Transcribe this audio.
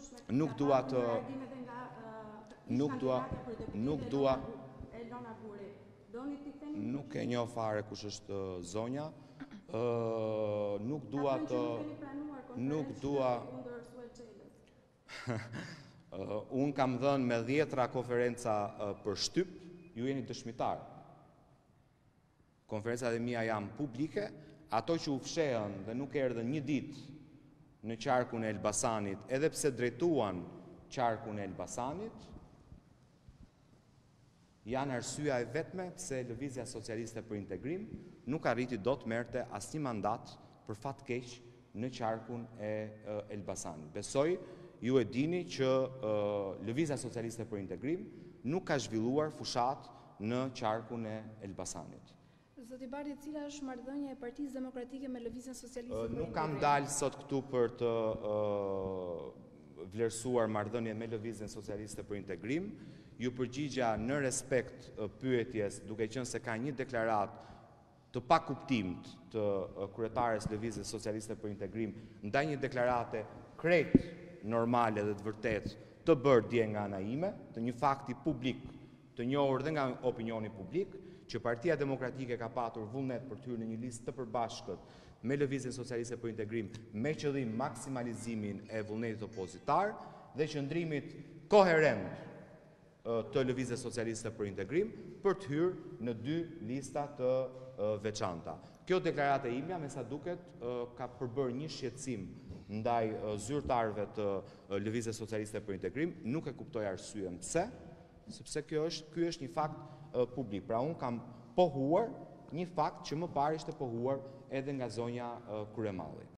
nuk dua të nuk e njoh fare kush është zonja. Nuk dua unë kam dhënë me 10 konferenca për shtyp, ju jeni dëshmitar. Konferencat e mia janë publike, ato që u fshehën dhe nuk erdhën një ditë në qarkun e Elbasanit, edhe pse drejtuan qarkun e Elbasanit, janë arsyeja e vetme pse Lëvizja Socialiste për Integrim nuk arriti dot merrte asnjë mandat për fat keq në qarkun e Elbasanit. Besoj ju e dini që Lëvizja Socialiste për Integrim nuk ka zhvilluar fushat në qarkun e Elbasanit. Zoti Bardhi, cila është marrëdhënia e Partisë Demokratike me Lëvizjen Socialiste për Integrim? Nuk kam dalë sot këtu për të vlerësuar marrëdhënien me Lëvizjen Socialiste për Integrim. Ju përgjigja në respekt pyetjes, duke qenë se ka një deklaratë të pakuptimt të kryetares Lëvizjes Socialiste për Integrim ndaj një deklarate krejt normale dhe të vërtet të bërë dje nga ana ime, të një fakti publik të njohur dhe nga opinioni publik, që Partia Demokratike ka patur vullnet për të hyrë në një listë të përbashkët me Lëvizjen Socialiste për Integrim me qëllim maksimalizimin e vullnetit opozitar dhe qëndrimit koherent të Lëvizjes Socialiste për Integrim për të hyrë në 2 lista të veçanta. Kjo deklarate imja, me sa duket, ka përbërë një shqetësim ndaj zyrtarëve të Lëvizjes Socialiste për Integrim, nuk e kuptoj arsyen pse, sepse ky është një fakt publik. Pra unë kam pohuar një fakt që më parë ishte pohuar edhe nga zonja Kuremali.